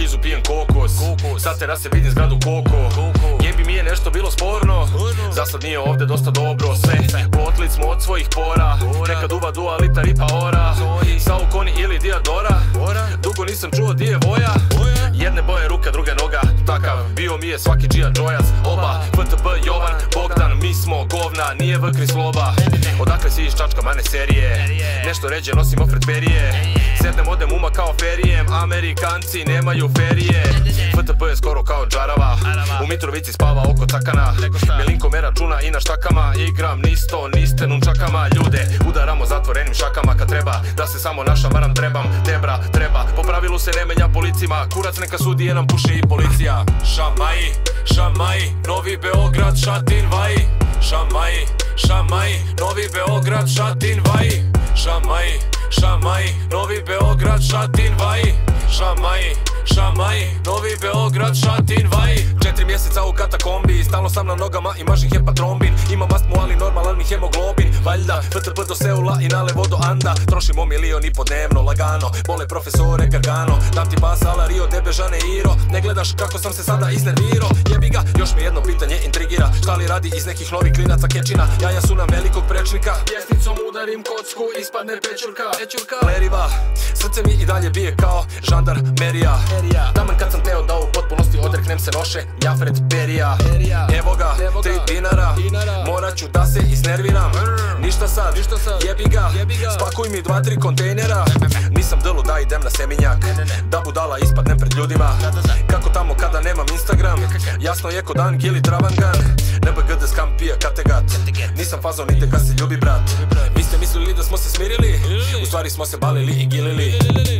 blizu pijem kokos. Sad terase vidim zgradu Koko. Jebi mi je nešto bilo sporno, zasad nije ovde dosta dobro. Sve potlit smo od svojih pora, nekad uva Dua Lipa Ripa Ora, Sao Koni ili Diadora. Dugo nisam čuo di je Voja, jedne boje ruka, druga noga. Takav bio mi je svaki džija džojac. Oba, FTP, Jovan, Bogdan, mi smo govna, nije vkri sloba. Odakle si iz Čačka, mane serije, nešto ređe nosimo fretperije. Sednem odem uma kao ferijem, Amerikanci nemaju ferije. FTP je skoro kao džarava, u Mitrovici spava oko cakana. Milinko me računa i na štakama, igram nisto, niste nunčakama. Ljude udaramo zatvorenim šakama, kad treba da se samo našamaram trebam. Debra treba, po pravilu se ne menja policima, kurac neka sudije nam puše i policija. Šamaji, šamaji, Novi Beograd, Tin Vai. Šamaji, šamaji, Novi Beograd, Tin Vai. Šamaji, šamaji, Novi Beograd, Tin Vai. Šamaji, šamaji, Novi Beograd, Tin Vai. 4 mjeseca u katakombi, stalno sam na nogama i mažim hepatrombin. Imam astmu ali normalan mi hemoglobin. Valjda, FTP do Seula i nalevo do Anda. Trošimo milion i po dnevno, lagano. Bole profesore Gargano, dam ti basa ala Rio de Janeiro. Ne gledaš kako sam se sada iznerviro. Jebi ga, još me jedno pitanje intrigira. Šta li radi iz nekih novih klinaca kečina? Jaja su nam velikog prečnika. Pjesnicom udarim kocku, ispadne pečurka. Leriva, srce mi i dalje bije kao žandarmerija. Taman kad sam teo da u potpunosti odreknem se noše Jafret Perija. Evo ga, 3 dinara, morat ću da se iznerviram. Ništa sad, jebi ga, spakuj mi 2-3 kontejnera. Nisam delu da idem na seminjak, da budala ispadnem pred ljudima. Kako tamo kada nemam Instagram, jasno je ko dan gili travangan. NBGD skam pija kategat, nisam fazon nite kad se ljubi brat. Vi ste mislili da smo se smirili, u stvari smo se balili i gilili.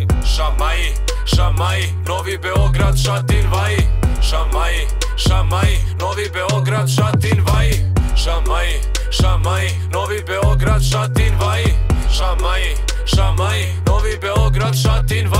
Šamaji, šamaji, Novi Beograd, Tin Vai. Šamaji, šamaji, Novi Beograd, Tin Vai. Šamaji, šamaji, Novi Beograd, Tin Vai. Šamaji, šamaji, Novi Beograd, Tin Vai.